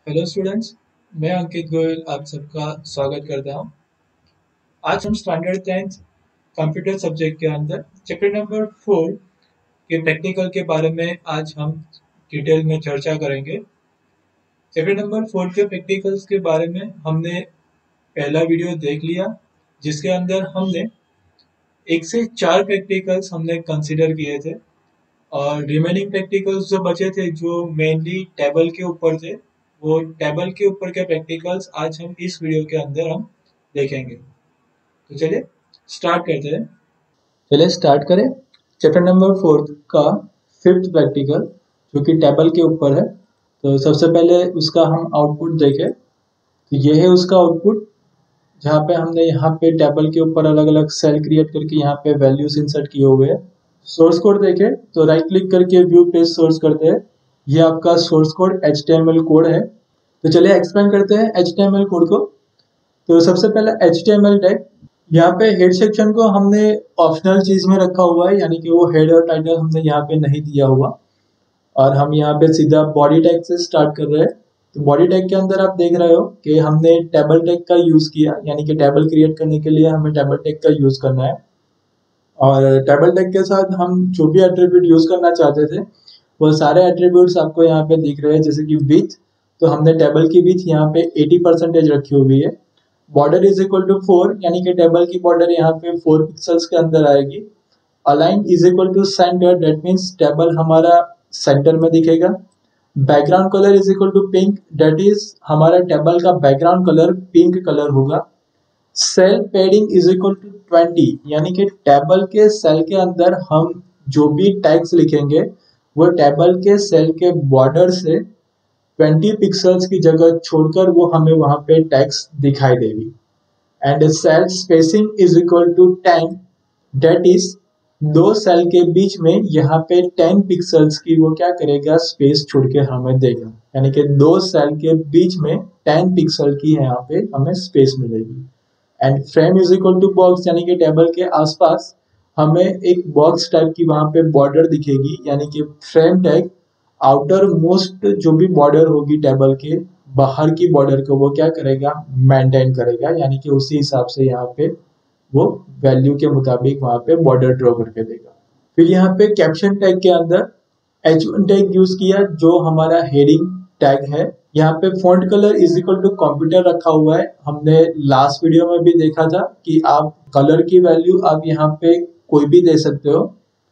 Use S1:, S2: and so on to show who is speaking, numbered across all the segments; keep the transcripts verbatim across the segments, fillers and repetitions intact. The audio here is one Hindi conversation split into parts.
S1: हेलो स्टूडेंट्स, मैं अंकित गोयल आप सबका स्वागत करता हूँ। आज हम स्टैंडर्ड टेंथ कंप्यूटर सब्जेक्ट के अंदर चैप्टर नंबर फोर के प्रैक्टिकल के बारे में आज हम डिटेल में चर्चा करेंगे। चैप्टर नंबर फोर के प्रैक्टिकल्स के बारे में हमने पहला वीडियो देख लिया, जिसके अंदर हमने एक से चार प्रैक्टिकल्स हमने कंसिडर किए थे और रिमेनिंग प्रैक्टिकल्स जो बचे थे, जो मेनली टेबल के ऊपर थे, वो टेबल के ऊपर के प्रैक्टिकल्स आज हम इस वीडियो के अंदर हम देखेंगे। तो चलिए स्टार्ट करते हैं। चलिए स्टार्ट करें चैप्टर नंबर फोर्थ का फिफ्थ प्रैक्टिकल, जो कि टेबल के ऊपर है। तो सबसे पहले उसका हम आउटपुट देखें। तो ये है उसका आउटपुट, जहाँ पे हमने यहाँ पे टेबल के ऊपर अलग अलग सेल क्रिएट करके यहाँ पे वैल्यूज इंसर्ट किए हुए हैं। सोर्स कोड देखें तो राइट क्लिक करके व्यू पेज सोर्स करते हैं। ये आपका source code H T M L code है। तो चलिए एक्सप्लेन करते हैं H T M L code को। तो सबसे पहले H T M L tag, यहाँ पे हेड सेक्शन को हमने ऑप्शनल चीज में रखा हुआ है, यानी कि वो हेड और टाइटल हमने यहाँ पे नहीं दिया हुआ, और हम यहाँ पे सीधा बॉडी टैग से स्टार्ट कर रहे हैं। तो बॉडी टैग के अंदर आप देख रहे हो कि हमने टेबल टैग का यूज किया, यानी कि टेबल क्रिएट करने के लिए हमें टेबल टैग का यूज करना है। और टेबल टैग के साथ हम जो भी एट्रीब्यूट यूज करना चाहते थे, वो सारे एट्रीब्यूट्स आपको यहाँ पे दिख रहे हैं। जैसे कि विथ, तो हमने टेबल की विथ यहाँ पे अस्सी परसेंटेज रखी हुई है। Border is equal to four, यानी कि टेबल की बॉर्डर यहाँ पे फोर पिक्सल्स के अंदर आएगी। Align is equal to centre, that means table हमारा सेंटर में दिखेगा। Background colour is equal to pink, that is हमारा टेबल का बैकग्राउंड कलर पिंक कलर होगा। Cell padding is equal to twenty, यानी कि टेबल के सेल के अंदर हम जो भी टैग्स लिखेंगे, वो टेबल के सेल के बॉर्डर से ट्वेंटी पिक्सल्स की जगह छोड़कर वो हमें वहां पे टैग्स दिखाई देगी। And cell spacing is equal to ten, that is दो सेल के बीच में यहाँ पे टेन पिक्सल्स की वो क्या करेगा, स्पेस छोड़ के हमें देगा। यानी कि दो सेल के बीच में टेन पिक्सल की यहाँ पे हमें स्पेस मिलेगी। And frame is equal to box, यानी कि टेबल के आसपास हमें एक बॉक्स टाइप की वहां पे बॉर्डर दिखेगी, यानी कि फ्रेम टैग आउटर मोस्ट जो भी बॉर्डर होगी टेबल के बाहर की बॉर्डर को वो क्या करेगा, मेंटेन करेगा, यानी कि उसी हिसाब से यहाँ पे वो वैल्यू के मुताबिक वहां पे बॉर्डर ड्रॉ करके देगा। फिर यहाँ पे कैप्शन टैग के अंदर एच वन टैग यूज किया, जो हमारा हेडिंग टैग है। यहाँ पे font colour is equal to computer रखा हुआ है। हमने लास्ट वीडियो में भी देखा था कि आप कलर की वैल्यू आप यहाँ पे कोई भी दे सकते हो।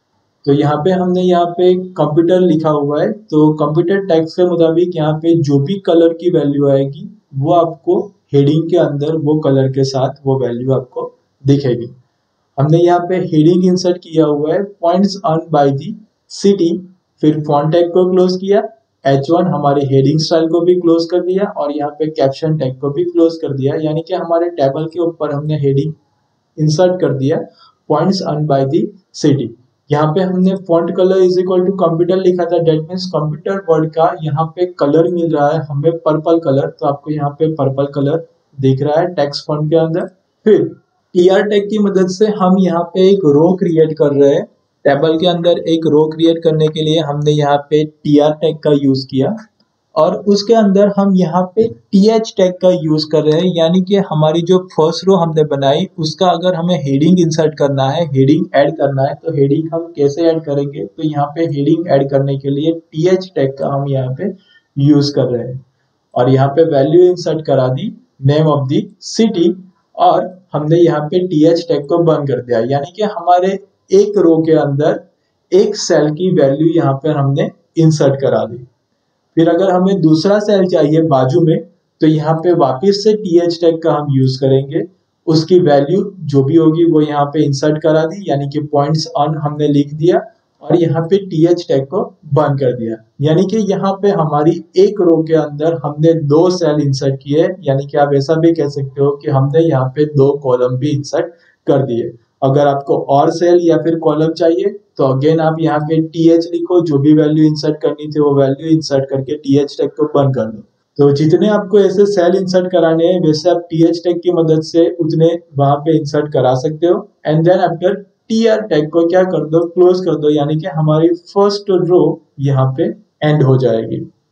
S1: तो यहाँ पे हमने यहाँ पे कंप्यूटर लिखा हुआ है, तो कंप्यूटर टैग्स के मुताबिक यहाँ पे जो भी कलर की वैल्यू आएगी, वो आपको हेडिंग के अंदर वो कलर के साथ वो वैल्यू आपको दिखेगी। हमने यहाँ पे हेडिंग इंसर्ट किया हुआ है, points earn by the city. फिर फॉन्ट टैग को क्लोज किया, एच वन हमारे हेडिंग स्टाइल को भी क्लोज कर दिया, और यहाँ पे कैप्शन टैग को भी क्लोज कर दिया, यानी कि हमारे टेबल के ऊपर हमने हेडिंग इंसर्ट कर दिया, points earn by the city. यहाँ पे हमने font colour is equal to computer लिखा था, डेट मीन्स कंप्यूटर वर्ड का यहाँ पे कलर मिल रहा है हमें पर्पल कलर, तो आपको यहाँ पे पर्पल कलर दिख रहा है टेक्स्ट फॉन्ट के अंदर। फिर टीआर टैग की मदद से हम यहाँ पे एक रो क्रिएट कर रहे हैं। टेबल के अंदर एक रो क्रिएट करने के लिए हमने यहाँ पे टीआर टैग का यूज किया, और उसके अंदर हम यहाँ पे टीएच टैग का यूज कर रहे हैं, यानी कि हमारी जो फर्स्ट रो हमने बनाई उसका अगर हमें हेडिंग इंसर्ट करना है, हेडिंग ऐड करना है, तो हेडिंग हम कैसे ऐड करेंगे, तो यहाँ पे हेडिंग ऐड करने के लिए टीएच टैग का हम यहाँ पे यूज कर रहे हैं। और यहाँ पे वैल्यू इंसर्ट करा दी, नेम ऑफ द सिटी, और हमने यहाँ पे टीएच टैग को बंद कर दिया, यानी कि हमारे एक रो के अंदर एक सेल की वैल्यू यहाँ पर हमने इंसर्ट करा दी। फिर अगर हमें दूसरा सेल चाहिए बाजू में, तो यहाँ पे वापस से टीएच टैग का हम यूज करेंगे, उसकी वैल्यू जो भी होगी वो यहाँ पे इंसर्ट करा दी, यानी कि पॉइंट्स ऑन हमने लिख दिया, और यहाँ पे टीएच टैग को बंद कर दिया। यानी कि यहाँ पे हमारी एक रो के अंदर हमने दो सेल इंसर्ट किए, यानी कि आप ऐसा भी कह सकते हो कि हमने यहाँ पे दो कॉलम भी इंसर्ट कर दिए। अगर आपको और सेल या फिर कॉलम चाहिए, तो अगेन आप यहाँ पे टीएच लिखो, जो भी वैल्यू इंसर्ट करनी थी वो वैल्यू इंसर्ट करके टीएच टैग को बंद कर दो। तो जितने आपको ऐसे सेल इंसर्ट कराने हैं, वैसे आप टीएच टैग की मदद से उतने वहां पे इंसर्ट करा सकते हो। And then after TR tag को क्या कर दो, क्लोज कर दो, यानी कि हमारी फर्स्ट रो यहाँ पे एंड हो जाएगी।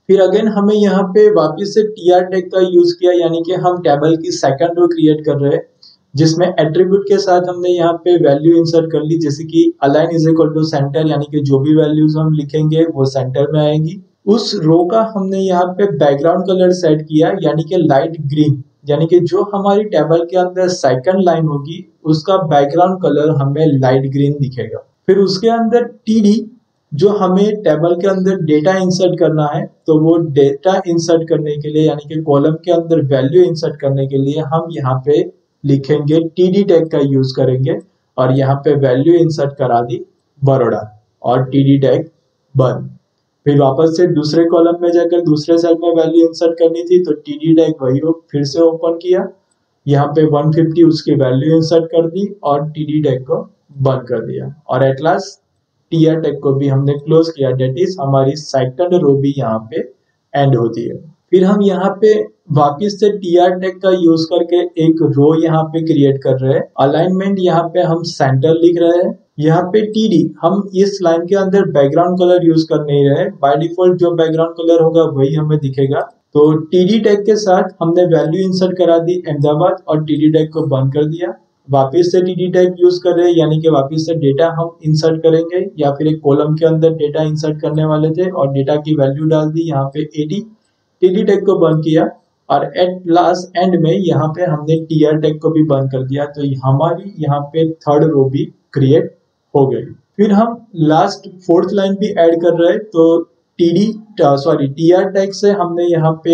S1: फिर अगेन हमें यहाँ पे वापस से टीआर टैग का यूज किया, यानी कि हम टेबल की सेकंड रो क्रिएट कर रहे हैं जिसमें एट्रीब्यूट के साथ हमने यहाँ पे वैल्यू इंसर्ट कर ली, जैसे कि align is equal to centre, यानी कि जो भी वैल्यूज हम लिखेंगे वो सेंटर में आएंगी। उस रो का हमने यहाँ पे बैकग्राउंड कलर सेट किया, यानी कि लाइट ग्रीन, यानी कि जो हमारी टेबल के अंदर सेकंड लाइन होगी उसका बैकग्राउंड कलर हमें लाइट ग्रीन दिखेगा। फिर उसके अंदर टीडी, जो हमें टेबल के अंदर डेटा इंसर्ट करना है, तो वो डेटा इंसर्ट करने के लिए यानी कि कॉलम के अंदर वैल्यू इंसर्ट करने के लिए हम यहाँ पे लिखेंगे टीडी टैग का यूज करेंगे और यहाँ पे वैल्यू इंसर्ट करा दी बड़ौदा और टीडी टैग बंद। फिर वापस से दूसरे कॉलम में जाकर दूसरे सेल में वैल्यू इंसर्ट करनी थी, तो टीडी टैग वही फिर से ओपन किया, यहाँ पे एक सौ पचास उसकी वैल्यू इंसर्ट कर दी और टीडी टैग को बंद कर दिया और एट लास्ट टीआर टैग को भी हमने क्लोज किया। डेट इज हमारी सेकंड रो भी यहाँ पे एंड होती है। फिर हम यहाँ पे वापस से टीआर टैग का यूज करके एक रो यहाँ पे क्रिएट कर रहे हैं। अलाइनमेंट यहाँ पे हम सेंटर लिख रहे हैं। यहाँ पे टीडी, हम इस लाइन के अंदर बैकग्राउंड कलर यूज कर नहीं रहे, बाय डिफॉल्ट जो बैकग्राउंड कलर होगा वही हमें दिखेगा। तो टीडी टैग के साथ हमने वैल्यू इंसर्ट करा दी अहमदाबाद और टीडी टैग को बंद कर दिया। वापस से टीडी टैग यूज कर रहे हैं, यानी कि वापस से डेटा हम इंसर्ट करेंगे या फिर एक कॉलम के अंदर डेटा इंसर्ट करने वाले थे और डेटा की वैल्यू डाल दी यहाँ पे एटी, टीडी टैग को बंद किया और एट लास्ट एंड में यहाँ पे हमने टीआर टैग को भी बंद कर दिया। तो हमारी यहाँ पे थर्ड रो भी क्रिएट हो गई। फिर हम लास्ट फोर्थ लाइन भी ऐड कर रहे हैं, तो टीडी सॉरी टीआर टैग से हमने यहाँ पे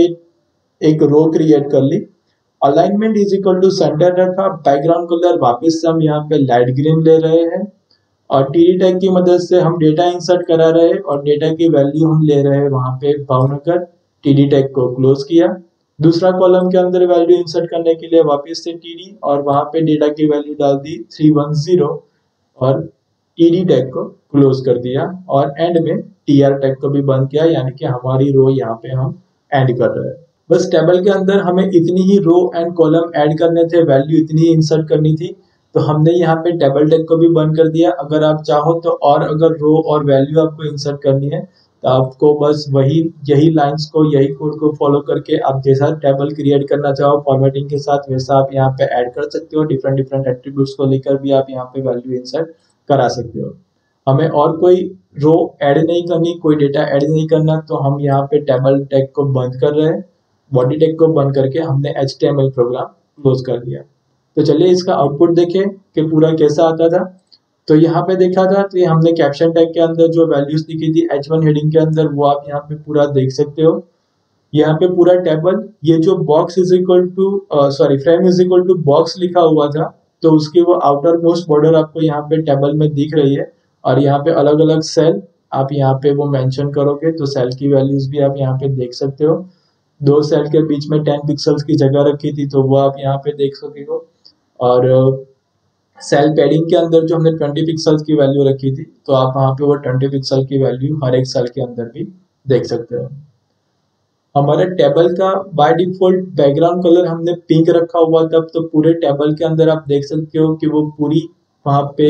S1: एक रो क्रिएट कर ली। Alignment is equal to centre रखा, बैकग्राउंड कलर वापस से हम यहाँ पे लाइट ग्रीन ले रहे हैं और टीडी टैग की मदद से हम डेटा इंसर्ट करा रहे हैं और डेटा की वैल्यू हम ले रहे हैं वहां पे भावनगर। टीडी टैग को क्लोज किया। दूसरा कॉलम के अंदर वैल्यू इंसर्ट करने के लिए वापस से टीडी और वहां पे डेटा की वैल्यू डाल दी थ्री वन जीरो और टीडी टैग को क्लोज कर दिया और एंड में टीआर टैग को भी बंद किया, यानी कि हमारी रो यहाँ पे हम एंड कर रहे हैं। बस टेबल के अंदर हमें इतनी ही रो एंड कॉलम ऐड करने थे, वैल्यू इतनी ही इंसर्ट करनी थी, तो हमने यहाँ पे टेबल टैग को भी बंद कर दिया। अगर आप चाहो तो और अगर रो और वैल्यू आपको इंसर्ट करनी है तो आपको बस वही यही लाइंस को यही कोड को फॉलो करके आप जैसा टेबल क्रिएट करना चाहो फॉर्मेटिंग के साथ वैसा आप यहाँ पे ऐड कर सकते हो। डिफरेंट डिफरेंट एट्रीब्यूट्स को लेकर भी आप यहाँ पे वैल्यू इंसर्ट करा सकते हो। हमें और कोई रो ऐड नहीं करनी, कोई डेटा ऐड नहीं करना, तो हम यहाँ पे टेबल टैग को बंद कर रहे हैं। बॉडी टैग को बंद करके हमने H T M L program close कर दिया। तो चलिए इसका आउटपुट देखें कि पूरा कैसा आता था। तो यहाँ पे देखा था तो ये हमने कैप्शन टैग के अंदर जो वैल्यूज लिखी थी एच वन हेडिंग के अंदर वो आप यहाँ पे पूरा देख सकते हो। यहाँ पे पूरा टेबल, ये जो box is equal to sorry frame is equal to box लिखा हुआ था, तो उसकी वो आउटर मोस्ट बॉर्डर आपको यहाँ पे टेबल में दिख रही है और यहाँ पे अलग अलग सेल आप यहाँ पे वो मेंशन करोगे तो सेल की वैल्यूज भी आप यहाँ पे देख सकते हो। दो सेल के बीच में टेन पिक्सल्स की जगह रखी थी तो वो आप यहाँ पे देख सके हो और सेल पैडिंग के अंदर जो हमने ट्वेंटी पिक्सल्स की वैल्यू रखी थी तो आप वहाँ पे वो ट्वेंटी पिक्सल की वैल्यू हर एक सेल के अंदर भी देख सकते हो। हमारे टेबल का बाय डिफॉल्ट बैकग्राउंड कलर हमने पिंक रखा हुआ था, तो पूरे टेबल के अंदर आप देख सकते हो कि वो पूरी वहाँ पे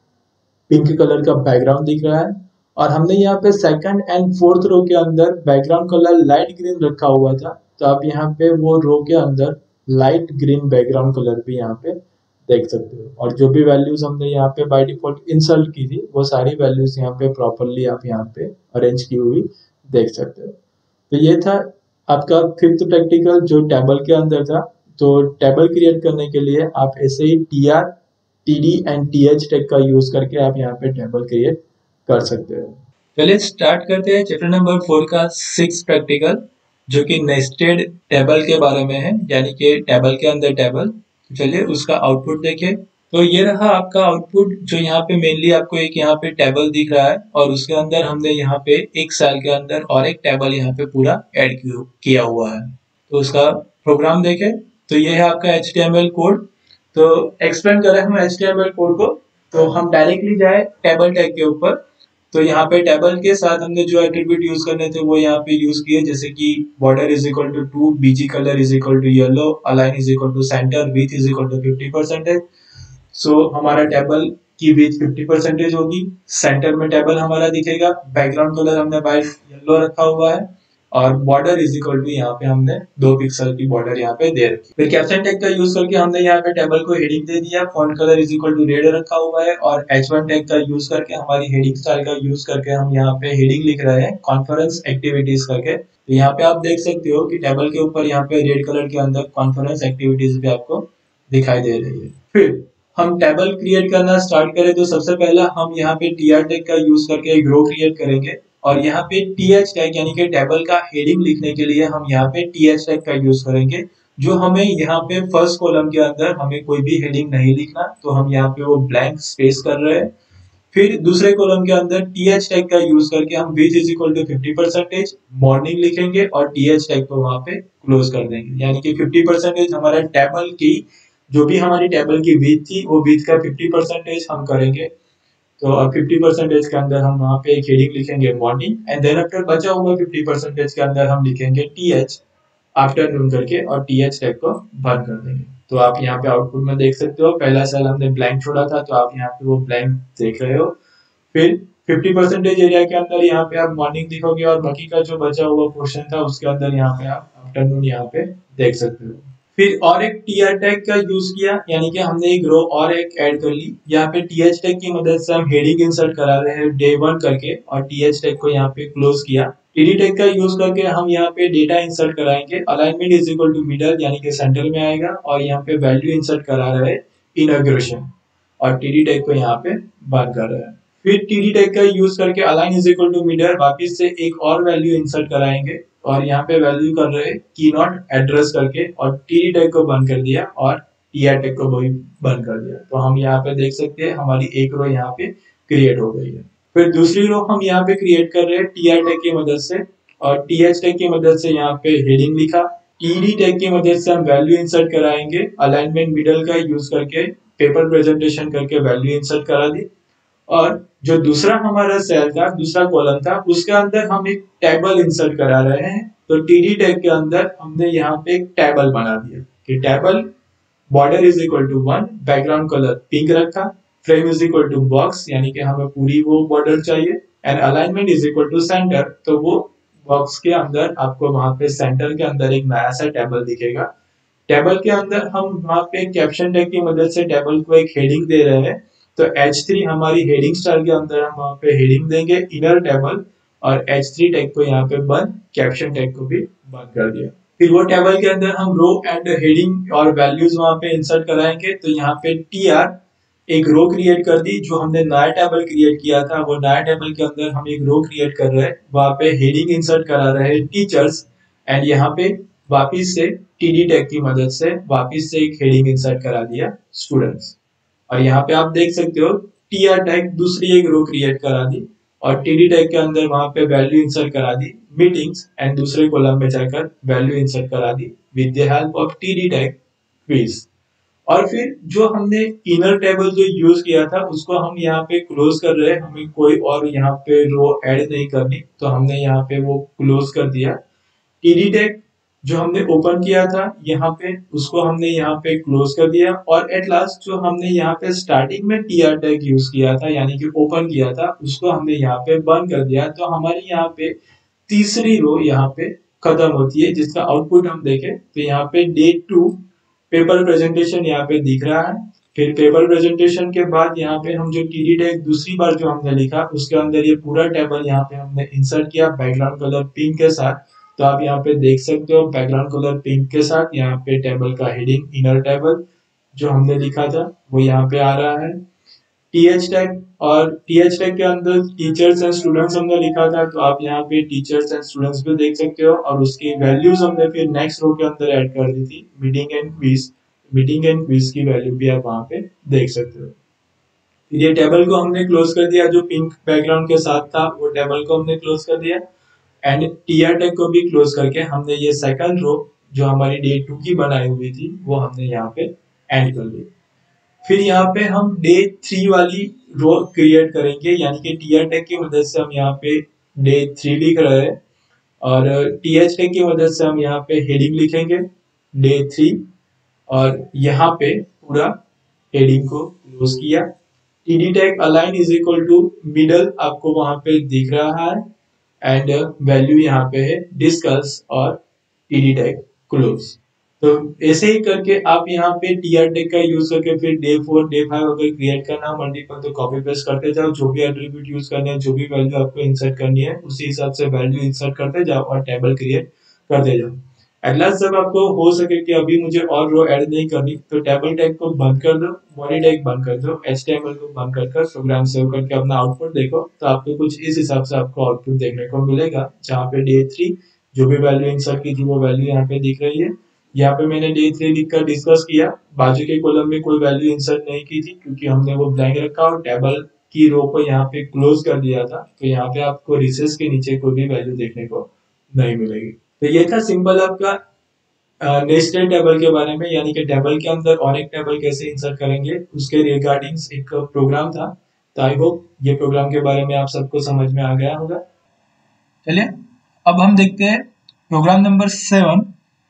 S1: पिंक कलर का बैकग्राउंड दिख रहा है और हमने यहाँ पे सेकंड एंड फोर्थ रो के अंदर बैकग्राउंड कलर लाइट ग्रीन रखा हुआ था, तो आप यहाँ पे वो रो के अंदर लाइट ग्रीन बैकग्राउंड कलर भी यहाँ पे देख सकते हो। और जो भी वैल्यूज हमने यहाँ पे बाय डिफॉल्ट इंसर्ट की थी वो सारी वैल्यूज यहाँ पे प्रॉपरली आप यहाँ पे अरेंज की हुई देख सकते हो। तो ये था आपका फिफ्थ प्रैक्टिकल जो टेबल के अंदर था। तो टेबल क्रिएट करने के लिए आप ऐसे ही T R T D and T H tag का यूज करके आप यहाँ पे टेबल क्रिएट कर सकते हो। चलिए स्टार्ट करते हैं चैप्टर नंबर फोर का सिक्स प्रैक्टिकल जो कि नेस्टेड टेबल के बारे में है, यानी कि टेबल के अंदर टेबल। चलिए उसका आउटपुट देखें। तो ये रहा आपका आउटपुट जो यहाँ पे मेनली आपको एक यहाँ पे टेबल दिख रहा है और उसके अंदर हमने यहाँ पे एक सेल के अंदर और एक टेबल यहाँ पे पूरा ऐड किया हुआ है। तो उसका प्रोग्राम देखें तो ये है आपका H T M L code. तो एक्सप्लेन करें हम H T M L code को, तो हम डायरेक्टली जाए टेबल टैग के ऊपर। तो यहाँ पे टेबल के साथ हमने जो एट्रीब्यूट यूज करने थे वो यहाँ पे यूज किए, जैसे कि border is equal to two, BG colour is equal to yellow, align is equal to centre, width is equal to fifty percentage. So हमारा टेबल की विड्थ फिफ्टी परसेंटेज होगी, सेंटर में टेबल हमारा दिखेगा, बैकग्राउंड कलर हमने वाइट येलो रखा हुआ है और बॉर्डर इज इक्वल टू यहाँ पे हमने दो पिक्सल की बॉर्डर यहाँ पे दे रखी। फिर कैप्शन टैग का यूज करके हमने यहाँ पे टेबल को हेडिंग दे दिया, font colour is equal to red रखा हुआ है, और एच वन टैग का यूज करके हमारी हेडिंग स्टाइल का यूज करके हम यहाँ पे हेडिंग लिख रहे हैं कॉन्फ्रेंस एक्टिविटीज करके। तो यहाँ पे आप देख सकते हो कि टेबल के ऊपर यहाँ पे रेड कलर के अंदर कॉन्फ्रेंस एक्टिविटीज भी आपको दिखाई दे रही है। फिर हम टेबल क्रिएट करना स्टार्ट करें तो सबसे पहला हम यहाँ पे टीआर टैग का यूज करके एक रो क्रिएट करेंगे, और यहाँ पे टीएच टैग यानी कि टेबल का हेडिंग लिखने के लिए हम यहाँ पे टीएच टैग का यूज करेंगे। जो हमें यहाँ पे फर्स्ट कॉलम के अंदर हमें कोई भी हेडिंग नहीं लिखना, तो हम यहाँ पे वो ब्लैंक स्पेस कर रहे हैं। फिर दूसरे कॉलम के अंदर टीएच टैग का यूज करके हम which is equal to fifty percentage morning लिखेंगे और टीएच टैग को वहां पे क्लोज कर देंगे, यानी कि फिफ्टी परसेंटेज हमारा टेबल की जो भी हमारी टेबल की विथ थी वो विथ का फिफ्टी परसेंटेज हम करेंगे। तो अब फिफ्टी परसेंटेज के अंदर हम वहां पे एक हेडिंग लिखेंगे मॉर्निंग, एंड देन आफ्टर बचा हुआ फिफ्टी परसेंटेज के अंदर हम लिखेंगे टीएच आफ्टरनून करके और टीएच टैग को बंद कर देंगे। तो आप यहाँ पे आउटपुट में देख सकते हो पहला सेल हमने ब्लैंक छोड़ा था, तो आप यहाँ पे वो ब्लैंक देख रहे हो। फिर फिफ्टी परसेंटेज एरिया के अंदर यहाँ पे आप मॉर्निंग लिखोगे और बाकी का जो बचा हुआ पोर्शन था उसके अंदर यहाँ पे आप आफ्टरनून यहाँ पे देख सकते हो। फिर और एक टीआर टैग का यूज किया, यानी कि हमने एक रो और एक ऐड कर ली। यहाँ पे टीएच टैग की मदद से हम हेडिंग इंसर्ट करा रहे हैं डे वन करके, और टीएच टैग को यहाँ पे क्लोज किया। टीडी टैग का यूज करके हम यहाँ पे डेटा इंसर्ट कराएंगे, alignment is equal to middle यानी कि सेंटर में आएगा, और यहाँ पे वैल्यू इंसर्ट करा रहे हैं इनॉग्रेशन, और टीडी टैग को यहाँ पे बंद कर रहे हैं। फिर टीडी टैग का यूज करके align is equal to middle वापिस से एक और वैल्यू इंसर्ट कराएंगे, और यहाँ पे वैल्यू कर रहे हैं की नॉट एड्रेस करके, और टीडी टैग को बंद कर दिया और टीआर टैग को भी बंद कर दिया। तो हम यहाँ पे देख सकते हैं हमारी एक रो यहाँ पे क्रिएट हो गई है। फिर दूसरी रो हम यहाँ पे क्रिएट कर रहे हैं टीआर टैग की मदद से, और टीएच टैग की मदद से यहाँ पे हेडिंग लिखा। टीडी टैग की मदद से हम वैल्यू इंसर्ट कराएंगे, अलाइनमेंट मिडल का यूज करके पेपर प्रेजेंटेशन करके वैल्यू इंसर्ट करा दी। और जो दूसरा हमारा सेल था, दूसरा कॉलम था, उसके अंदर हम एक टेबल इंसर्ट करा रहे हैं। तो टीडी टैग के अंदर हमने यहाँ पे एक टेबल बना दिया कि table border is equal to one, background colour pink रखा, frame is equal to box यानी कि हमें पूरी वो बॉर्डर चाहिए, and alignment is equal to centre, तो वो बॉक्स के अंदर आपको वहां पे सेंटर के अंदर एक नया सा टेबल दिखेगा। टेबल के अंदर हम वहां पे कैप्शन टैग की मदद से टेबल को एक हेडिंग दे रहे हैं। तो एच थ्री हमारी हेडिंग स्टाइल के अंदर हम वहां पे हेडिंग देंगे इनर टेबल, और एच थ्री टैग को यहाँ पे बंद, कैप्शन टैग को भी बंद कर दिया। फिर वो टेबल के अंदर हम रो एंड हेडिंग और वैल्यूज वहां पे इंसर्ट कराएंगे। तो यहाँ पे टीआर एक रो क्रिएट कर दी, जो हमने नया टेबल क्रिएट किया था वो नया टेबल के अंदर हम एक रो क्रिएट कर रहे हैं, वहां पे हेडिंग इंसर्ट करा रहे हैं टीचर्स, एंड यहाँ पे वापिस से टीडी टैग की मदद से वापिस से एक हेडिंग इंसर्ट करा दिया स्टूडेंट्स। और यहाँ पे आप देख सकते हो टीआर टैग दूसरी एक रो क्रिएट करा दी, और टीडी टैग के अंदर वहां पे वैल्यू इंसर्ट करा दी मीटिंग्स, एंड दूसरे कॉलम में जाकर वैल्यू इंसर्ट करा दी with the help of TD tag quiz. और फिर जो हमने इनर टेबल जो यूज किया था उसको हम यहाँ पे क्लोज कर रहे हैं, हमें कोई और यहाँ पे रो ऐड नहीं करनी, तो हमने यहाँ पे वो क्लोज कर दिया। टीडी टैग जो हमने ओपन किया था यहाँ पे उसको हमने यहाँ पे क्लोज कर दिया, और एट लास्ट जो हमने यहाँ पे स्टार्टिंग में टीआर टैग यूज किया था यानी कि ओपन किया था उसको हमने यहाँ पे बंद कर दिया। तो हमारी यहाँ पे तीसरी रो यहाँ पे खत्म होती है, जिसका आउटपुट हम देखें तो यहाँ पे डे टू पेपर प्रेजेंटेशन यहाँ पे दिख रहा है। फिर पेपर प्रेजेंटेशन के बाद यहाँ पे हम जो टीडी टैग दूसरी बार जो हमने लिखा उसके अंदर ये पूरा टेबल यहाँ पे हमने इंसर्ट किया बैकग्राउंड कलर पिंक के साथ। तो आप यहाँ पे देख सकते हो बैकग्राउंड कलर पिंक के साथ यहाँ पे टेबल का हेडिंग इनर टेबल जो हमने लिखा था वो यहाँ पे आ रहा है। टीएच टैग और टीएच टैग के अंदर टीचर्स एंड स्टूडेंट्स हमने लिखा था, तो आप यहाँ पे टीचर्स एंड स्टूडेंट्स भी देख सकते हो, और उसकी वैल्यूज हमने फिर नेक्स्ट रो के अंदर ऐड कर दी थी meeting and quiz. Meeting and quiz की वैल्यू भी आप वहाँ पे देख सकते हो। ये टेबल को हमने क्लोज कर दिया, जो पिंक बैकग्राउंड के साथ था वो टेबल को हमने क्लोज कर दिया, एंड टीआर टैग को भी क्लोज करके हमने ये सेकंड रो जो हमारी डे टू की बनाई हुई थी वो हमने यहाँ पे एंड कर दी। फिर यहाँ पे हम डे थ्री वाली रो क्रिएट करेंगे, यानी कि टीआर टैग की मदद से हम यहाँ पे डे थ्री लिख रहे हैं, और टीएच टैग की मदद से हम यहाँ पे हेडिंग लिखेंगे डे थ्री, और यहाँ पे पूरा हेडिंग को क्लोज किया। TD tag align is equal to middle आपको वहां पे दिख रहा है, एंड वैल्यू यहाँ पे है डिस्कस और टीडी टैग क्लोज। तो ऐसे ही करके आप यहाँ पे टीआर टैग का यूज करके फिर डे फोर डे फाइव अगर क्रिएट करना मल्टीपल तो कॉपी पेस्ट करते जाओ, जो भी एट्रीब्यूट यूज करने हैं, जो भी वैल्यू आपको इंसर्ट करनी है उसी हिसाब से वैल्यू इंसर्ट करते जाओ और टेबल क्रिएट करते जाओ। एट लास्ट जब आपको हो सके कि अभी मुझे और रो ऐड नहीं करनी तो टेबल टैग को बंद कर दो, बॉडी टैग बंद कर दो, एचटीएमएल को बंद कर कर प्रोग्राम सेव करके अपना आउटपुट देखो तो आपको कुछ इस हिसाब से आपको आउटपुट देखने को मिलेगा, जहाँ पे डे थ्री जो भी वैल्यू इंसर्ट की थी वो वैल्यू यहाँ पे दिख रही है। यहाँ पे मैंने डे थ्री लिखकर डिस्कस किया, बाजू के कॉलम में कोई वैल्यू इंसर्ट नहीं की थी क्योंकि हमने वो ब्लैंक रखा और टेबल की रो को यहाँ पे क्लोज कर दिया था, तो यहाँ पे आपको रिसेस के नीचे कोई भी वैल्यू देखने को नहीं मिलेगी। तो ये था सिंपल आपका नेस्टेड टेबल के बारे में, यानी कि टेबल के अंदर और एक टेबल कैसे इंसर्ट करेंगे उसके रिगार्डिंग्स एक प्रोग्राम था। तो आई होप ये प्रोग्राम के बारे में आप सबको समझ में आ गया होगा।
S2: चलिए अब हम देखते हैं प्रोग्राम नंबर सेवन।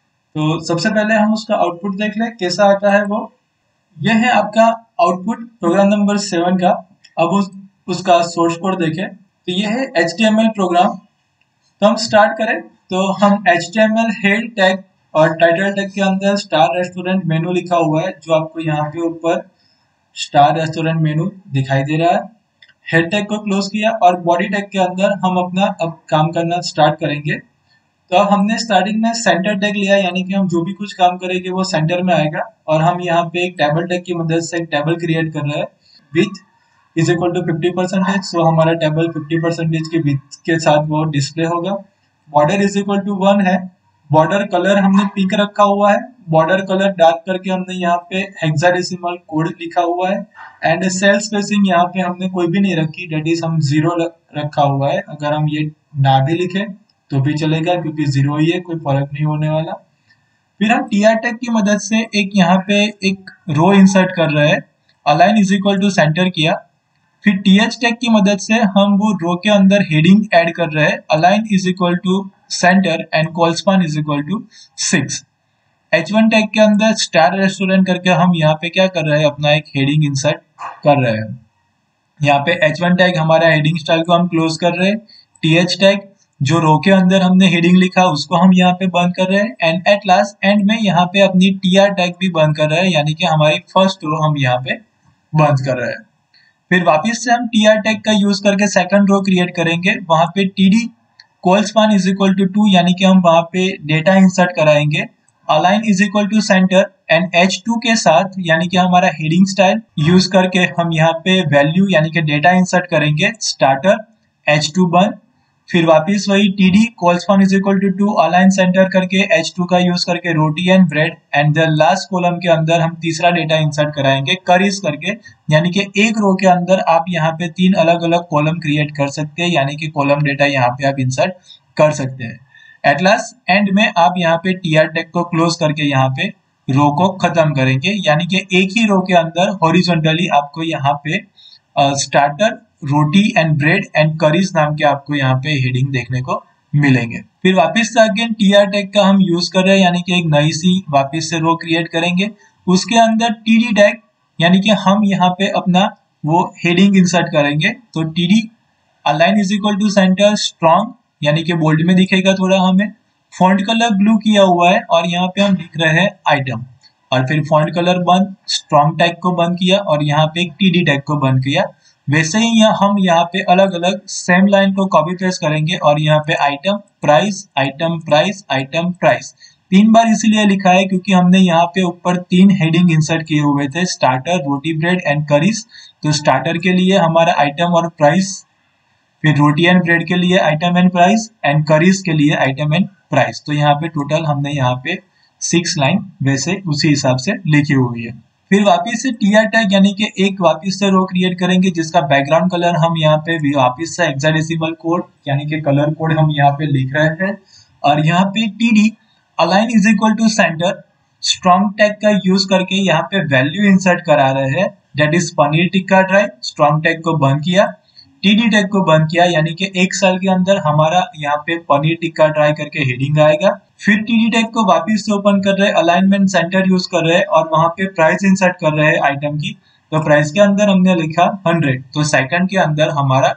S2: तो सबसे पहले हम उसका आउटपुट देख लें कैसा आता है वो। यह है आपका आउटपुट प्रोग्राम नंबर सेवन का। अब उस उसका सोर्स कोड देखें तो यह है H T M L program. तो हम स्टार्ट करें तो हम H T M L head tag और टाइटल टैग के अंदर स्टार रेस्टोरेंट मेनू लिखा हुआ है, जो आपको यहाँ पे ऊपर स्टार रेस्टोरेंट मेनू दिखाई दे रहा है। हेड टैग को क्लोज किया और बॉडी टैग के अंदर हम अपना अब काम करना स्टार्ट करेंगे। तो अब हमने स्टार्टिंग में सेंटर टैग लिया, यानी कि हम जो भी कुछ काम करेंगे वो सेंटर में आएगा। और हम यहाँ पे एक टेबल टैग की मदद से एक टेबल क्रिएट कर रहे हैं width is equal to fifty percentage. So हमारा टेबल फिफ्टी परसेंटेज के विथ के साथ वो डिस्प्ले होगा। Border is equal to one है। बॉर्डर कलर हमने पिंक रखा हुआ है। बॉर्डर कलर डार्क करके हमने यहाँ पे हेक्साडेसिमल कोड लिखा हुआ है। एंड सेल स्पेसिंग यहाँ पे हमने कोई भी नहीं रखी, डेट इज हम जीरो रखा हुआ है। अगर हम ये ना भी लिखे तो भी चलेगा क्योंकि जीरो ही है, कोई फर्क नहीं होने वाला। फिर हम टी आर टैग की मदद से एक यहाँ पे एक रो इंसर्ट कर रहे हैं। Align is equal to centre किया। फिर टी एच टैग की मदद से हम वो रो के अंदर हेडिंग ऐड कर रहे हैं। Align is equal to centre and colspan is equal to six. H one tag के अंदर स्टार रेस्टोरेंट करके हम यहाँ पे क्या कर रहे हैं, अपना एक हेडिंग इंसर्ट कर रहे हैं। यहाँ पे एच वन टैग हमारा हेडिंग स्टाइल को हम क्लोज कर रहे हैं। टी एच टैग जो रो के अंदर हमने हेडिंग लिखा उसको हम यहाँ पे बंद कर रहे हैं। एंड एट लास्ट एंड में यहाँ पे अपनी टी आर टैग भी बंद कर रहे हैं, यानी कि हमारी फर्स्ट रो हम यहाँ पे बंद कर रहे हैं। फिर वापस से हम टी आर टैग का यूज करके सेकंड रो क्रिएट करेंगे। वहां पे TD colspan is equal to two, यानी कि हम वहां पे डेटा इंसर्ट कराएंगे। Align is equal to centre and H two के साथ, यानी कि हमारा हेडिंग स्टाइल यूज करके हम यहाँ पे वैल्यू यानी कि डेटा इंसर्ट करेंगे। स्टार्टर एच टू बंद। फिर वापस वही TD colspan is equal to two, align centre करके एच टू का यूज करके roti and bread. And the last column के अंदर हम तीसरा डेटा इंसर्ट कराएंगे करीज करके, यानी कि एक रो के अंदर आप यहाँ पे तीन अलग अलग कॉलम क्रिएट कर सकते हैं, यानी कि कॉलम डेटा यहाँ पे आप इंसर्ट कर सकते हैं। एट लास्ट एंड में आप यहाँ पे टी आर टैग को क्लोज करके यहाँ पे रो को खत्म करेंगे, यानी कि एक ही रो के अंदर हॉरिजॉन्टली आपको यहाँ पे starter roti and bread and curries नाम के आपको यहाँ पे हेडिंग देखने को मिलेंगे। फिर वापस से अगेन टी आर टैग का हम यूज कर रहे हैं, यानी कि एक नई सी वापस से रो क्रिएट करेंगे। उसके अंदर टीडी टैग, यानी कि हम यहाँ पे अपना वो हेडिंग इंसर्ट करेंगे। तो TD align is equal to centre strong, यानी कि बोल्ड में दिखेगा थोड़ा हमें। फॉन्ट कलर ब्लू किया हुआ है और यहाँ पे हम लिख रहे हैं आइटम। और फिर फॉन्ट कलर बंद, स्ट्रॉन्ग टैग को बंद किया और यहाँ पे एक टीडी टैग को बंद किया। वैसे ही यहाँ हम यहाँ पे अलग अलग सेम लाइन को कॉपी पेस्ट करेंगे और यहाँ पे item price, item price, item price तीन बार इसीलिए लिखा है क्योंकि हमने यहाँ पे ऊपर तीन हेडिंग इंसर्ट किए हुए थे, starter, roti, bread and curries. तो स्टार्टर के लिए हमारा आइटम और प्राइस, फिर रोटी एंड ब्रेड के लिए item and price and curries के लिए आइटम एंड प्राइस। तो यहाँ पे टोटल हमने यहाँ पे सिक्स लाइन वैसे उसी हिसाब से लिखी हुई है। फिर वापस से टी आर टैग, यानी कि एक वापस से रो क्रिएट करेंगे जिसका बैकग्राउंड कलर हम यहाँ पे वापस से हेक्साडेसिमल कोड यानी कि कलर कोड हम यहाँ पे लिख रहे हैं। और यहाँ पे TD align is equal to centre strong tag का यूज करके यहाँ पे वैल्यू इंसर्ट करा रहे हैं, that is paneer tikka dry. Strong tag को बंद किया, टीडी टैग को बंद किया, यानी कि एक साल के अंदर हमारा यहाँ पे पनीर टिक्का ड्राई करके हेडिंग आएगा। फिर टीडी टैग को वापस से ओपन कर रहे हैं, अलाइनमेंट सेंटर यूज कर रहे हैं और वहां पे प्राइस इंसर्ट कर रहे हैं आइटम की। तो प्राइस के अंदर हमने लिखा हंड्रेड, तो सेकंड के अंदर हमारा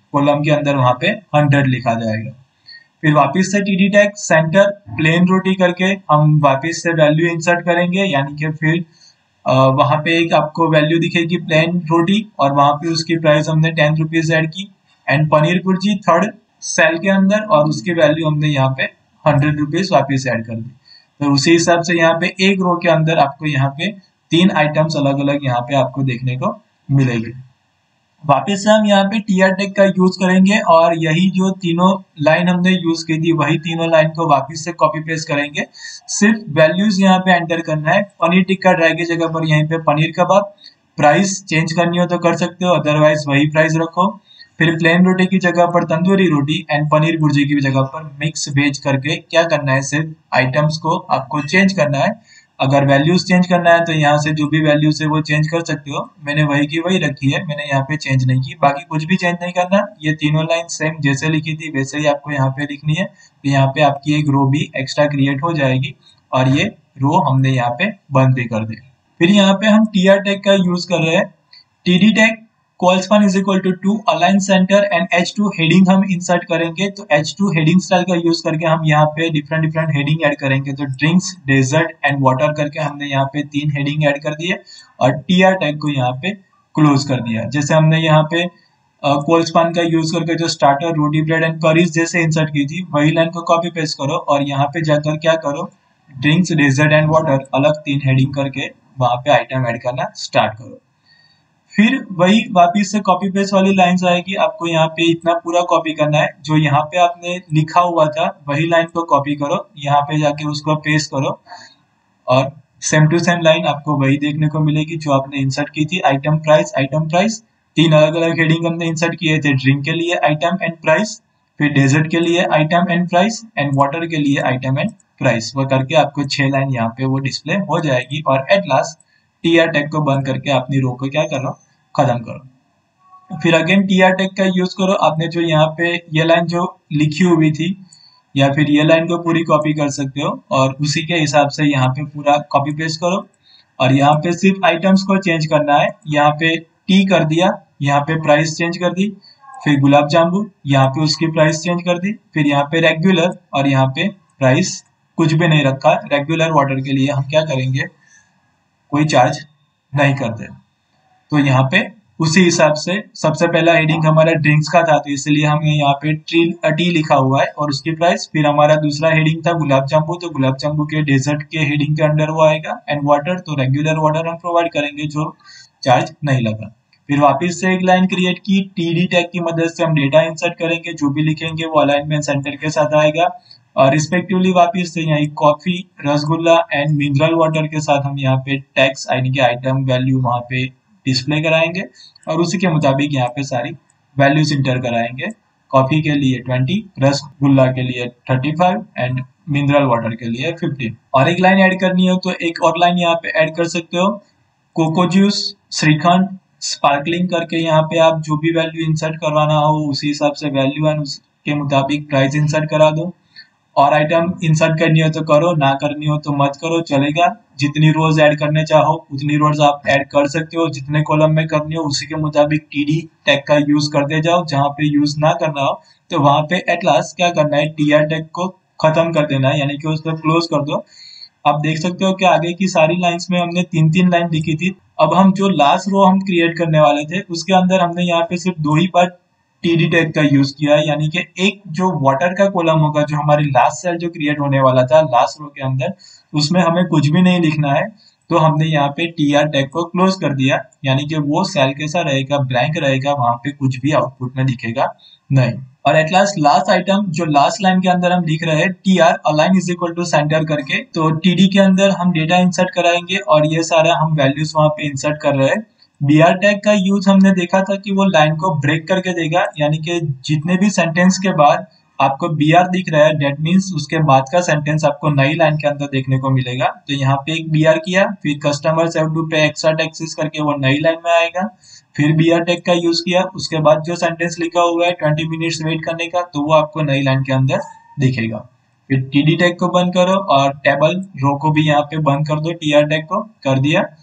S2: कॉलम के अंदर वहां पे हंड्रेड लिखा जाएगा। फिर वापस से TD tag centre plain roti करके हम वापस से वैल्यू इंसर्ट करेंगे, यानी कि फिर वहां पे एक आपको वैल्यू दिखेगी प्लेन रोटी और वहां पे उसकी प्राइस हमने टेन रुपीज ऐड की। And paneer bhurji third cell के अंदर और उसकी वैल्यू हमने यहाँ पे हंड्रेड रुपीज वापिस ऐड कर दी। तो उसी हिसाब से यहाँ पे एक रो के अंदर आपको यहाँ पे तीन आइटम्स अलग अलग यहाँ पे आपको देखने को मिलेगी। वापस से हम यहाँ पे टीआर टैग का यूज करेंगे और यही जो तीनों लाइन हमने यूज की थी वही तीनों लाइन को वापस से कॉपी पेस्ट करेंगे। सिर्फ वैल्यूज यहाँ पे एंटर करना है। पनीर टिक्का ड्राई की जगह पर यहीं पे पनीर कबाब, प्राइस चेंज करनी हो तो कर सकते हो, अदरवाइज वही प्राइस रखो। फिर प्लेन रोटी की जगह पर तंदूरी रोटी एंड पनीर भुर्जी की जगह पर मिक्स वेज करके क्या करना है, सिर्फ आइटम्स को आपको चेंज करना है। अगर वैल्यूज चेंज करना है तो यहाँ से जो भी वैल्यूज है वो चेंज कर सकते हो। मैंने वही की वही रखी है, मैंने यहाँ पे चेंज नहीं की। बाकी कुछ भी चेंज नहीं करना, ये तीनों लाइन सेम जैसे लिखी थी वैसे ही आपको यहाँ पे लिखनी है। तो यहाँ पे आपकी एक रो भी एक्स्ट्रा क्रिएट हो जाएगी और ये रो हमने यहाँ पे बंद भी कर दी। फिर यहाँ पे हम टी आर टैग का यूज कर रहे हैं। TD tag colspan is equal to two align centre and H two heading हम इंसर्ट करेंगे। तो एच टू हेडिंग स्टाइल का यूज करके हम यहाँ पे डिफरेंट डिफरेंट हेडिंग ऐड करेंगे। तो ड्रिंक्स, डेजर्ट एंड वाटर करके हमने यहाँ पे तीन हेडिंग ऐड कर दिए और टी आर टैग को यहाँ पे क्लोज कर दिया। जैसे हमने यहाँ पे कोल्सपान का यूज करके जो starter, roti, bread and curries जैसे इंसर्ट की थी वही लाइन को कॉपी पेस्ट करो और यहाँ पे जाकर क्या करो, ड्रिंक्स, डेजर्ट एंड वाटर अलग तीन हेडिंग करके वहां पे आइटम ऐड करना स्टार्ट करो। फिर वही वापिस से कॉपी पेस्ट वाली लाइंस आएगी। आपको यहाँ पे इतना पूरा कॉपी करना है, जो यहाँ पे आपने लिखा हुआ था वही लाइन को कॉपी करो, यहाँ पे जाके उसको पेस्ट करो और सेम टू सेम लाइन आपको वही देखने को मिलेगी जो आपने इंसर्ट की थी। आइटम प्राइस, आइटम प्राइस, तीन अलग अलग हेडिंग हमने इंसर्ट किए थे। ड्रिंक के लिए आइटम एंड प्राइस, फिर डेजर्ट के लिए item and price and water के लिए आइटम एंड प्राइस। वो करके आपको छह लाइन यहाँ पे वो डिस्प्ले हो जाएगी और at last T R tag को बंद करके अपनी रो को क्या करो, खत्म करो। फिर अगेन टी आर टैग का यूज करो। आपने जो यहाँ पे ये लाइन जो लिखी हुई थी या फिर ये लाइन को पूरी कॉपी कर सकते हो और उसी के हिसाब से यहाँ पे पूरा कॉपी पेस्ट करो और यहाँ पे सिर्फ आइटम्स को चेंज करना है। यहाँ पे टी कर दिया, यहाँ पे प्राइस चेंज कर दी। फिर गुलाब जामुन, यहाँ पे उसकी प्राइस चेंज कर दी। फिर यहाँ पे रेगुलर और यहाँ पे प्राइस कुछ भी नहीं रखा। रेगुलर वाटर के लिए हम क्या करेंगे, कोई चार्ज नहीं करते। तो यहाँ पे उसी हिसाब से सबसे पहला हेडिंग हमारा ड्रिंक्स का था तो इसलिए हमने यहाँ पे टी टी लिखा हुआ है और उसकी प्राइस। फिर हमारा दूसरा हेडिंग था गुलाब जामुन, तो गुलाब जामुन के डेजर्ट के हेडिंग के अंडर वो आएगा। एंड वाटर, तो रेगुलर वाटर हम प्रोवाइड करेंगे जो चार्ज नहीं लगा। फिर वापस से एक लाइन क्रिएट की, टीडी टैग की मदद से हम डेटा इंसर्ट करेंगे, जो भी लिखेंगे वो अलाइनमेंट सेंटर के साथ आएगा और रिस्पेक्टिवली वापस से यहाँ coffee, rasgulla and mineral water के साथ हम यहाँ पे टैक्स यानी कि आइटम वैल्यू वहां पे डिस्प्ले कराएंगे और उसी के मुताबिक यहाँ पे सारी वैल्यूज इंटर कराएंगे। कॉफी के लिए ट्वेंटी, रसगुल्ला के लिए thirty five and mineral water के लिए फिफ्टीन। और एक लाइन ऐड करनी हो तो एक और लाइन यहाँ पे ऐड कर सकते हो, कोको जूस, श्रीखंड, स्पार्कलिंग करके यहाँ पे आप जो भी वैल्यू इंसर्ट करवाना हो उसी हिसाब से वैल्यू एंड उसके मुताबिक प्राइस इंसर्ट करा दो। और आइटम इंसर्ट करनी हो तो करो, ना करनी हो तो मत करो, चलेगा। जितनी रोज ऐड करने चाहो उतनी रोज आप ऐड कर सकते हो। जितने कॉलम में करनी हो उसी के मुताबिक टीडी टैग का यूज करते जाओ। जहां पे यूज ना करना हो तो वहां पे एट लास्ट क्या करना है, टीआर टैग को खत्म कर देना है, यानी कि उसको क्लोज कर दो। आप देख सकते हो कि आगे की सारी लाइंस में हमने तीन तीन लाइन लिखी थी। अब हम जो लास्ट रो हम क्रिएट करने वाले थे उसके अंदर हमने यहाँ पे सिर्फ दो ही बार टीडी टैग का यूज किया है, यानी कि एक जो वाटर का कॉलम होगा जो हमारी लास्ट सेल जो क्रिएट होने वाला था लास्ट रो के अंदर, उसमें हमें कुछ भी नहीं लिखना है। तो हमने यहाँ पे टीआर टैग को क्लोज कर दिया, यानी कि वो सेल कैसा रहेगा, ब्लैंक रहेगा, वहां पे कुछ भी आउटपुट में दिखेगा नहीं। और एट लास्ट लास्ट आइटम जो लास्ट लाइन के अंदर हम लिख रहे हैं T R align is equal to centre करके, तो टीडी के अंदर हम डेटा इंसर्ट कराएंगे और ये सारा हम वैल्यूज वहां पे इंसर्ट कर रहे हैं। बी आर टैग का यूज हमने देखा था कि वो लाइन को ब्रेक करके देगा, यानी कि जितने भी सेंटेंस के बाद आपको बी आर दिख रहा है डेट मीन्स उसके बाद का सेंटेंस आपको नई लाइन के अंदर देखने को मिलेगा। तो यहाँ पे एक बी आर किया, फिर customers have to pay extra taxes करके वो नई लाइन में आएगा। फिर बी आर टैग का यूज किया, उसके बाद जो सेंटेंस लिखा हुआ है ट्वेंटी मिनट्स वेट करने का, तो वो आपको नई लाइन के अंदर दिखेगा। फिर टीडी टैग को बंद करो और टेबल रो को भी यहाँ पे बंद कर दो, टी आर टैग को कर दिया।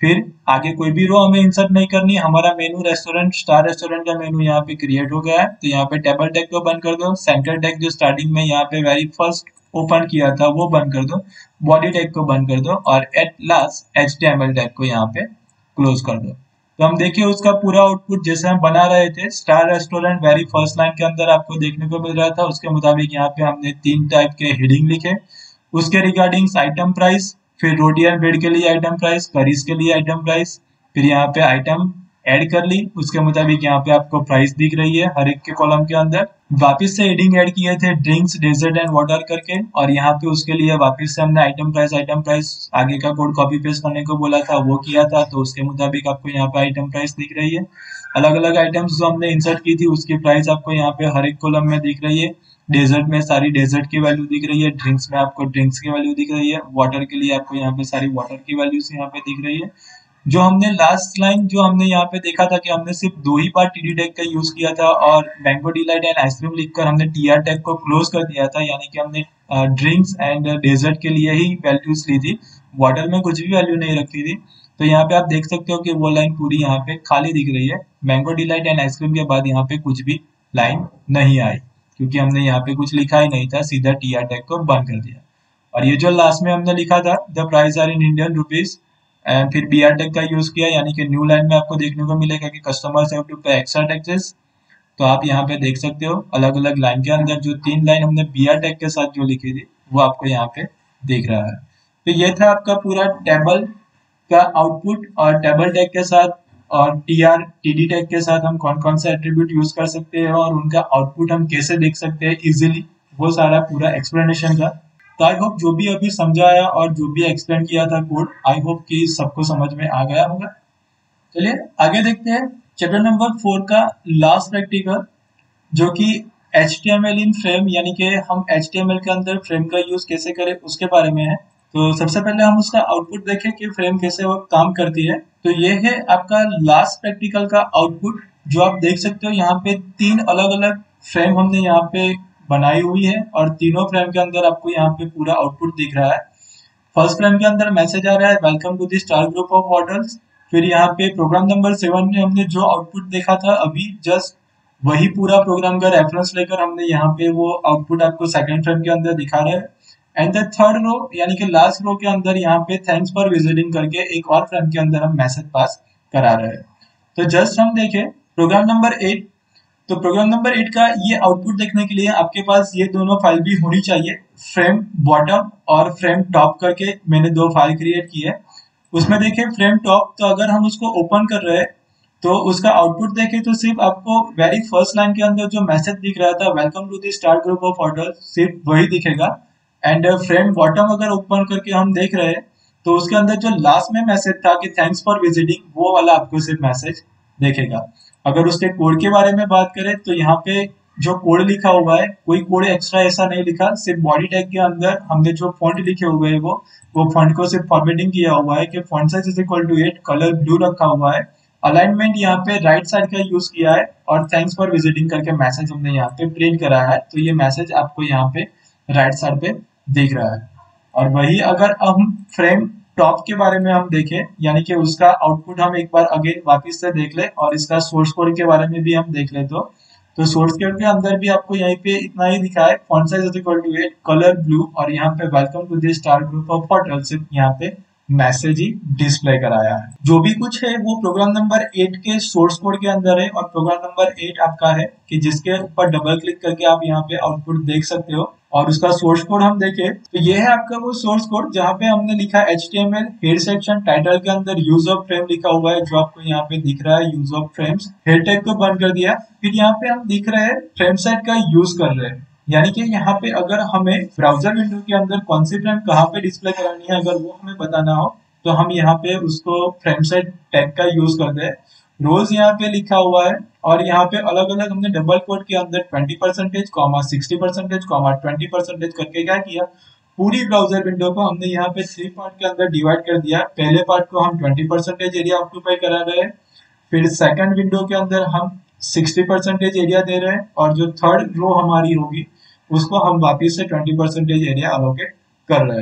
S2: फिर आगे कोई भी रो हमें इंसर्ट नहीं करनी, हमारा मेनू रेस्टोरेंट स्टार रेस्टोरेंट का मेनू यहाँ पे क्रिएट हो गया है। तो यहाँ पे टेबल टैग को बंद कर दो, सेंटर टैग जो स्टार्टिंग में यहाँ पे वेरी फर्स्ट ओपन किया था वो बंद कर दो, बॉडी टैग को बंद कर दो और at last H T M L tag को यहाँ पे क्लोज कर दो। तो हम देखिए उसका पूरा आउटपुट जैसे हम बना रहे थे star restaurant very first line के अंदर आपको देखने को मिल रहा था, उसके मुताबिक यहाँ पे हमने तीन टाइप के हेडिंग लिखे, उसके रिगार्डिंग आइटम प्राइस, फिर रोटी एंड ब्रेड के लिए आइटम प्राइस, करीज के लिए आइटम प्राइस, फिर यहाँ पे आइटम ऐड कर ली, उसके मुताबिक यहाँ पे आपको प्राइस दिख रही है हर एक के कॉलम के अंदर। वापस से हेडिंग ऐड किए थे ड्रिंक्स डेजर्ट एंड वाटर करके, और यहाँ पे उसके लिए वापस से हमने आइटम प्राइस आइटम प्राइस आगे का कोड कॉपी पेस्ट करने को बोला था वो किया था, तो उसके मुताबिक आपको यहाँ पे आइटम प्राइस दिख रही है। अलग अलग आइटम्स जो हमने इंसर्ट की थी उसकी प्राइस आपको यहाँ पे हर एक कॉलम में दिख रही है। डेजर्ट में सारी डेजर्ट की वैल्यू दिख रही है, ड्रिंक्स में आपको ड्रिंक्स की वैल्यू दिख रही है, वाटर के लिए आपको यहाँ पे सारी वाटर की वैल्यूज यहाँ पे दिख रही है। जो हमने लास्ट लाइन जो हमने यहाँ पे देखा था कि हमने सिर्फ दो ही बार टीडी टैग का यूज किया था और मैंगो डिलाइट एंड आइसक्रीम लिखकर हमने टीआर टैग को क्लोज कर दिया था, यानी कि हमने ड्रिंक्स एंड डेजर्ट के लिए ही वैल्यूज ली थी, वाटर में कुछ भी वैल्यू नहीं रखी थी। तो यहाँ पे आप देख सकते हो कि वो लाइन पूरी यहाँ पे खाली दिख रही है, मैंगो डिलाइट एंड आइसक्रीम के बाद यहाँ पे कुछ भी लाइन नहीं आई क्योंकि हमने यहाँ पे कुछ लिखा ही नहीं था, सीधा टीआर टैग को बंद कर दिया। और ये जो लास्ट में हमने लिखा था the price are in Indian rupees and फिर बी आर टैग का यूज किया, यानी कि न्यू लाइन में आपको देखने को मिलेगा कि customers have to pay extra taxes. तो आप यहाँ पे देख सकते हो अलग अलग लाइन के अंदर जो तीन लाइन हमने बी आर टैग के साथ जो लिखी थी वो आपको यहाँ पे दिख रहा है। तो ये था आपका पूरा टेबल का आउटपुट, और टेबल टैग के साथ और T R T D tag के साथ हम कौन कौन से एट्रीब्यूट यूज कर सकते हैं और उनका आउटपुट हम कैसे देख सकते हैं इजिली, वो सारा पूरा एक्सप्लेनेशन था। तो आई होप जो भी अभी समझाया और जो भी एक्सप्लेन किया था कोड, आई होप कि सबको समझ में आ गया होगा। चलिए आगे देखते हैं चैप्टर नंबर फोर का लास्ट प्रैक्टिकल, जो कि H T M L in frame, यानी कि हम एच टी एम एल के अंदर फ्रेम का यूज कैसे करें उसके बारे में है। तो सबसे पहले हम उसका आउटपुट देखें कि फ्रेम कैसे वो काम करती है। तो ये है आपका लास्ट प्रैक्टिकल का आउटपुट, जो आप देख सकते हो यहाँ पे तीन अलग अलग फ्रेम हमने यहाँ पे बनाई हुई है और तीनों फ्रेम के अंदर आपको यहाँ पे पूरा आउटपुट दिख रहा है। फर्स्ट फ्रेम के अंदर मैसेज आ रहा है welcome to the star group of hotels. फिर यहाँ पे प्रोग्राम नंबर सेवन में हमने जो आउटपुट देखा था अभी जस्ट वही पूरा प्रोग्राम का रेफरेंस लेकर हमने यहाँ पे वो आउटपुट आपको सेकंड फ्रेम के अंदर दिखा रहे हैं। एंड द थर्ड रो यानी कि लास्ट रो के अंदर यहाँ पे थैंक्स फॉर विजिटिंग करके एक और फ्रेम के अंदर हम मैसेज पास करा रहे हैं। तो जस्ट हम देखें प्रोग्राम नंबर एट, तो प्रोग्राम नंबर एट का ये आउटपुट देखने के लिए आपके पास ये दोनों फाइल भी होनी चाहिए, फ्रेम बॉटम और फ्रेम टॉप करके मैंने दो फाइल क्रिएट की है। उसमें देखें फ्रेम टॉप, तो अगर हम उसको ओपन कर रहे हैं तो उसका आउटपुट देखें तो सिर्फ आपको वेरी फर्स्ट लाइन के अंदर जो मैसेज दिख रहा था welcome to the star group of hotel सिर्फ वही दिखेगा। एंड फ्रेम बॉटम अगर ओपन करके हम देख रहे हैं तो उसके अंदर जो लास्ट में मैसेज था कि थैंक्स फॉर विजिटिंग, वो वाला आपको सिर्फ मैसेज देखेगा। अगर उसके कोड के बारे में बात करें तो यहाँ पे जो कोड लिखा हुआ है कोई कोड एक्स्ट्रा ऐसा नहीं लिखा, सिर्फ बॉडी टैग के अंदर हमने जो फॉन्ट लिखे हुए हैं वो वो फॉन्ट को सिर्फ फॉर्मेटिंग किया हुआ है कि font size is equal to eight, colour blue रखा हुआ है, अलाइनमेंट यहाँ पे राइट साइड का यूज किया है और थैंक्स फॉर विजिटिंग करके मैसेज हमने यहाँ पे प्रिंट करा है। तो ये मैसेज आपको यहाँ पे राइट साइड पे दिख रहा है। और वही अगर हम फ्रेम टॉप के बारे में हम देखें, यानी कि उसका आउटपुट हम एक बार अगेन वापस से देख ले और इसका सोर्स कोड के बारे में भी हम देख ले, तो तो सोर्स कोड के अंदर भी आपको यहीं पे इतना ही दिखा है, font size is equal to eight, colour blue, और यहाँ पे welcome to the star group of hotel सिर्फ यहाँ पे मैसेज ही डिस्प्ले कराया है। जो भी कुछ है वो प्रोग्राम नंबर एट के सोर्स कोड के अंदर है और प्रोग्राम नंबर एट आपका है कि जिसके ऊपर डबल क्लिक करके आप यहाँ पे आउटपुट देख सकते हो। और उसका सोर्स कोड हम देखें तो ये है आपका वो सोर्स कोड जहाँ पे हमने लिखा H T M L head section title के अंदर यूज ऑफ फ्रेम लिखा हुआ है, जो आपको यहाँ पे दिख रहा है use of frames. Head tag को बंद कर दिया, फिर यहाँ पे हम दिख रहे हैं फ्रेम सेट का यूज कर रहे हैं, यानी कि यहाँ पे अगर हमें ब्राउजर विंडो के अंदर कौन सी फ्रेम कहाँ पे डिस्प्ले करानी है अगर वो हमें बताना हो तो हम यहाँ पे उसको फ्रेम सेट टैग का यूज करते हैं। रोज यहाँ पे लिखा हुआ है और यहाँ पे अलग अलग हमने डबल कोड के अंदर twenty percentage comma sixty percentage comma twenty percentage करके क्या किया, पूरी ब्राउजर विंडो को हमने यहाँ पे थ्री पार्ट के अंदर डिवाइड कर दिया। पहले पार्ट को हम ट्वेंटी परसेंटेज एरिया ऑक्यूपाई करा रहे हैं, फिर सेकंड विंडो के अंदर हम सिक्सटी परसेंटेज एरिया दे रहे हैं और जो थर्ड रो हमारी होगी उसको हम वापिस से ट्वेंटी परसेंटेज एरिया अलोकेट कर रहे हैं।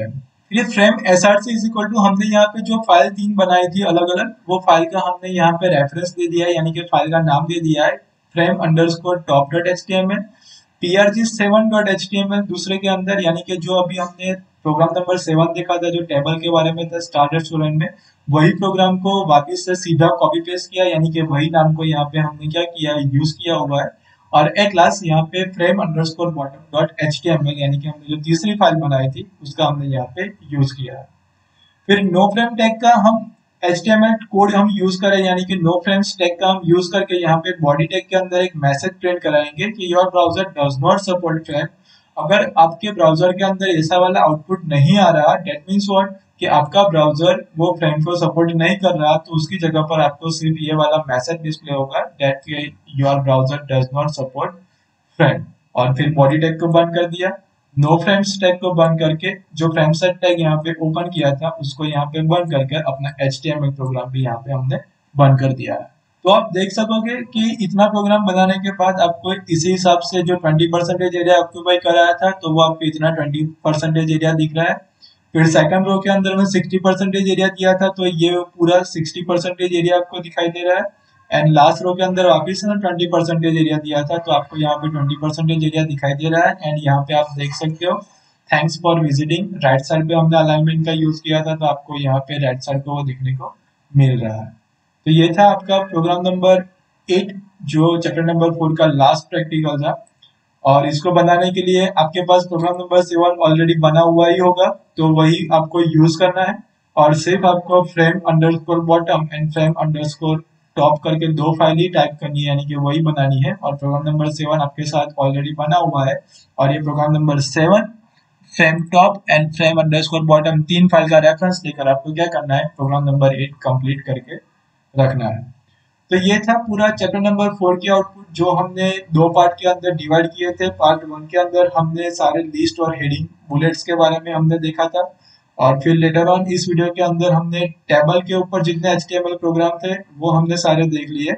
S2: ये frame SRC is equal to, हमने यहाँ पे जो फाइल तीन बनाई थी अलग अलग, वो फाइल का हमने यहाँ पे रेफरेंस दे दिया है, यानी कि फाइल का नाम दे दिया है frame underscore top dot H T M L, PRG seven dot H T M L दूसरे के अंदर, यानी कि जो अभी हमने प्रोग्राम नंबर सेवन देखा था जो टेबल के बारे में था स्टार्टर स्टूडेंट में, वही प्रोग्राम को वापस से सीधा कॉपी पेस्ट किया, यानी कि वही नाम को यहाँ पे हमने क्या किया, यूज किया हुआ है। और एट लास्ट यहाँ पे frame underscore bottom dot H T M L, यानी कि हमने जो तीसरी फाइल बनाई थी उसका हमने यहाँ पे यूज किया है। फिर नो फ्रेम टैग का हम H T M L code हम यूज करें, यानी कि नो फ्रेम्स टैग का हम यूज करके यहाँ पे बॉडी टैग के अंदर एक मैसेज प्रिंट कराएंगे कि your browser does not support frame. अगर आपके ब्राउजर के अंदर ऐसा वाला आउटपुट नहीं आ रहा, डेट मीन्स व्हाट, कि आपका ब्राउजर वो फ्रेम को सपोर्ट नहीं कर रहा, तो उसकी जगह पर आपको सिर्फ ये वाला मैसेज डिस्प्ले होगा that your browser does not support frame, और फिर बॉडी टैग को बंद कर दिया। नो फ्रेम्स टैग को बंद करके जो फ्रेम सेट टैग यहाँ पे ओपन किया था उसको यहाँ पे बंद करके अपना H T M L program भी यहाँ पे हमने बंद कर दिया है। तो आप देख सकोगे कि इतना प्रोग्राम बनाने के बाद आपको इसी हिसाब से जो ट्वेंटी परसेंटेज एरिया ऑक्यूपाई कराया था तो वो आपको इतना ट्वेंटी परसेंटेज एरिया दिख रहा है। फिर सेकंड रो के अंदर में सिक्सटी परसेंटेज एरिया दिया था तो ये पूरा सिक्सटी परसेंटेज एरिया आपको दिखाई दे रहा है। एंड लास्ट रो के अंदर वापिस ना ट्वेंटी परसेंटेज एरिया दिया था तो आपको यहाँ पे ट्वेंटी परसेंटेज एरिया दिखाई दे रहा है। एंड यहाँ पे आप देख सकते हो thanks for visiting, right side पे हमने अलाइनमेंट का यूज किया था तो आपको यहाँ पे राइट साइड पे वो देखने को मिल रहा है। तो ये था आपका प्रोग्राम नंबर एट जो चैप्टर नंबर फोर का लास्ट प्रैक्टिकल था। और इसको बनाने के लिए आपके पास प्रोग्राम नंबर सेवन ऑलरेडी बना हुआ ही होगा तो वही आपको यूज करना है। और सिर्फ आपको frame underscore bottom and frame underscore top करके दो फाइल ही टाइप करनी है, यानी कि वही बनानी है। और प्रोग्राम नंबर सेवन आपके साथ ऑलरेडी बना हुआ है और ये program number seven frame top and frame underscore bottom तीन फाइल का रेफरेंस लेकर आपको क्या करना है, प्रोग्राम नंबर एट कंप्लीट करके रखना है। तो ये था पूरा चैप्टर नंबर फोर की आउटपुट जो हमने दो पार्ट के अंदर डिवाइड किए थे। पार्ट वन के अंदर हमने सारे लिस्ट और हेडिंग बुलेट्स के बारे में हमने देखा था और फिर लेटर ऑन इस वीडियो के अंदर हमने टेबल के ऊपर जितने H T M L program थे वो हमने सारे देख लिए।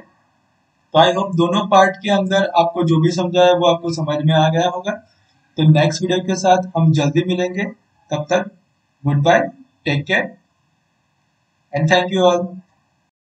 S2: तो आई होप दोनों पार्ट के अंदर आपको जो भी समझा है वो आपको समझ में आ गया होगा। तो नेक्स्ट वीडियो के साथ हम जल्दी मिलेंगे, तब तक goodbye, take care and thank you all.